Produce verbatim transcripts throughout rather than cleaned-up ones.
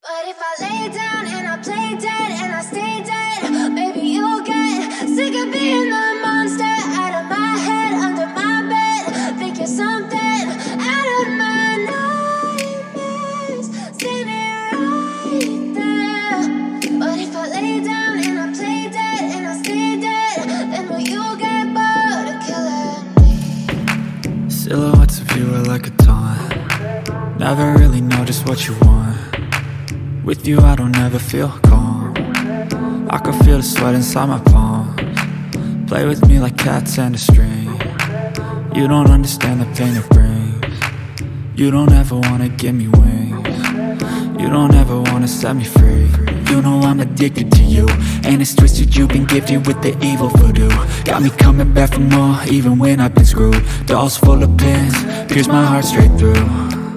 But if I lay down and I play dead and I stay dead, maybe you'll get sick of being the monster out of my head, under my bed. Think you're something out of my nightmares, standing right there. But if I lay down and I play dead and I stay dead, then will you get bored of killing me? Silhouettes of you are like a taunt. Never really know just what you want. With you I don't ever feel calm. I can feel the sweat inside my palms. Play with me like cats and a string. You don't understand the pain it brings. You don't ever wanna give me wings. You don't ever wanna set me free. You know I'm addicted to you, and it's twisted, you've been gifted with the evil voodoo. Got me coming back for more, even when I've been screwed. Dolls full of pins, pierce my heart straight through.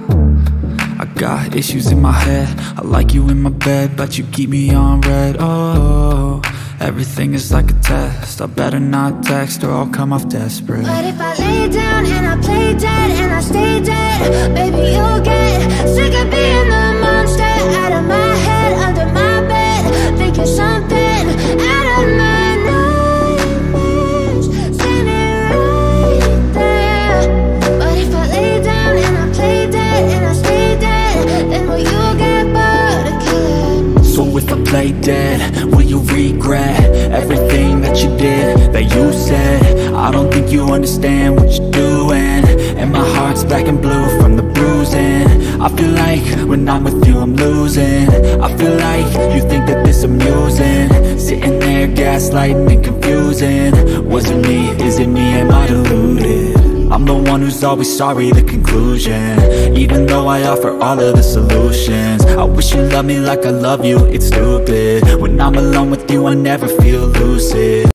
I got issues in my head, I like you in my bed, but you keep me on red. Oh, everything is like a test, I better not text or I'll come off desperate. But if I lay down and I play dead and I stay dead, maybe you'll get sick of being the monster out of my head, under my bed. Think you're something out of my nightmares, standing right there. But if I lay down and I play dead and I stay dead, then will you get bored of killing me? So if I play dead, will you regret everything that you did, that you said? I don't think you understand what you're doing, and my heart's black and blue from the bruising. I feel like when I'm with you I'm losing. I feel like you think that this amusing, sitting there gaslighting and confusing. Was it me? Is it me? Am I deluded? I'm the one who's always sorry, the conclusion. Even though I offer all of the solutions, I wish you loved me like I love you, it's stupid. When I'm alone with you I never feel lucid.